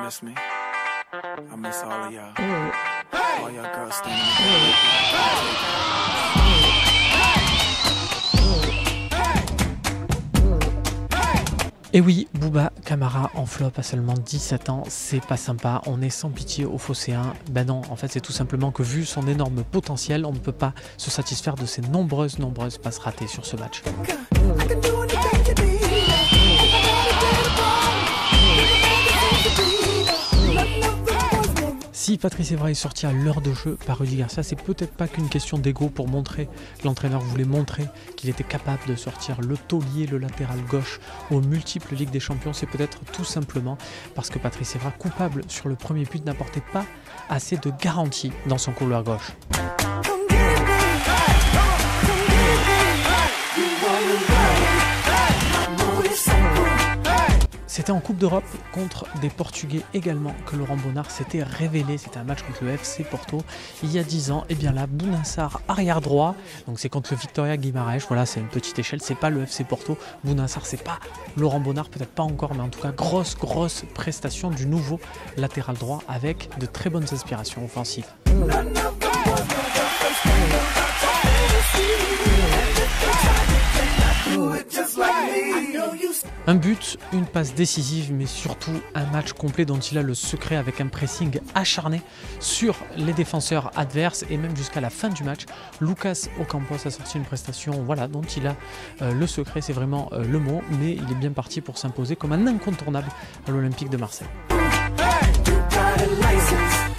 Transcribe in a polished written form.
miss me? I miss all of y'all. All y'all girls standing Et oui, Bouba Camara en flop à seulement 17 ans, c'est pas sympa, on est sans pitié au Phocéen. Ben non, en fait c'est tout simplement que vu son énorme potentiel, on ne peut pas se satisfaire de ses nombreuses passes ratées sur ce match. Si Patrice Evra est sorti à l'heure de jeu par Rudy Garcia, c'est peut-être pas qu'une question d'ego pour montrer que l'entraîneur voulait montrer qu'il était capable de sortir le taulier, le latéral gauche aux multiples Ligues des Champions. C'est peut-être tout simplement parce que Patrice Evra, coupable sur le premier but, n'apportait pas assez de garantie dans son couloir gauche. C'était en Coupe d'Europe contre des Portugais également que Laurent Bonnard s'était révélé. C'était un match contre le FC Porto il y a 10 ans. Et bien là, Bounassar arrière droit, donc c'est contre le Victoria Guimarães. Voilà, c'est une petite échelle, c'est pas le FC Porto. Bounassar, c'est pas Laurent Bonnard, peut-être pas encore, mais en tout cas, grosse prestation du nouveau latéral droit avec de très bonnes aspirations offensives. Un but, une passe décisive, mais surtout un match complet dont il a le secret avec un pressing acharné sur les défenseurs adverses et même jusqu'à la fin du match. Lucas Ocampos a sorti une prestation dont il a le secret, c'est vraiment le mot, mais il est bien parti pour s'imposer comme un incontournable à l'Olympique de Marseille.